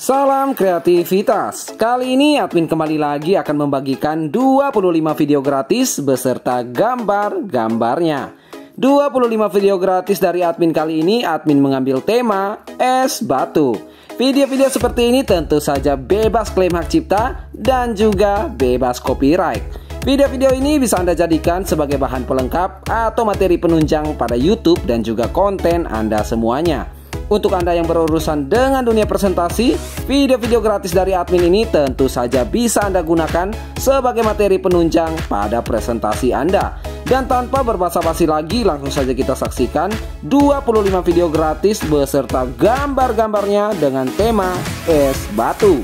Salam kreativitas. Kali ini admin kembali lagi akan membagikan 25 video gratis beserta gambar-gambarnya. 25 video gratis dari admin kali ini admin mengambil tema es batu. Video-video seperti ini tentu saja bebas klaim hak cipta dan juga bebas copyright. Video-video ini bisa Anda jadikan sebagai bahan pelengkap atau materi penunjang pada YouTube dan juga konten Anda semuanya. Untuk Anda yang berurusan dengan dunia presentasi, video-video gratis dari admin ini tentu saja bisa Anda gunakan sebagai materi penunjang pada presentasi Anda. Dan tanpa berbasa-basi lagi, langsung saja kita saksikan 25 video gratis beserta gambar-gambarnya dengan tema es batu.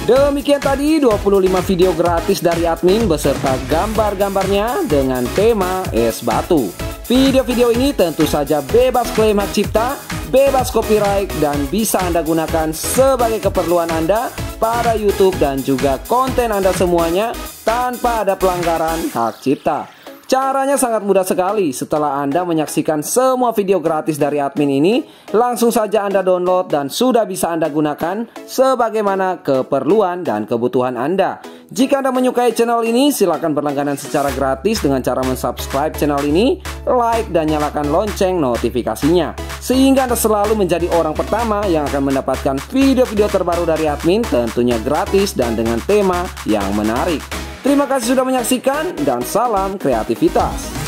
Demikian tadi 25 video gratis dari admin beserta gambar-gambarnya dengan tema es batu. Video-video ini tentu saja bebas klaim hak cipta, bebas copyright, dan bisa Anda gunakan sebagai keperluan Anda pada YouTube dan juga konten Anda semuanya tanpa ada pelanggaran hak cipta. Caranya sangat mudah sekali. Setelah Anda menyaksikan semua video gratis dari admin ini, langsung saja Anda download dan sudah bisa Anda gunakan sebagaimana keperluan dan kebutuhan Anda. Jika Anda menyukai channel ini, silakan berlangganan secara gratis dengan cara mensubscribe channel ini, like dan nyalakan lonceng notifikasinya, sehingga Anda selalu menjadi orang pertama yang akan mendapatkan video-video terbaru dari admin, tentunya gratis dan dengan tema yang menarik. Terima kasih sudah menyaksikan dan salam kreativitas.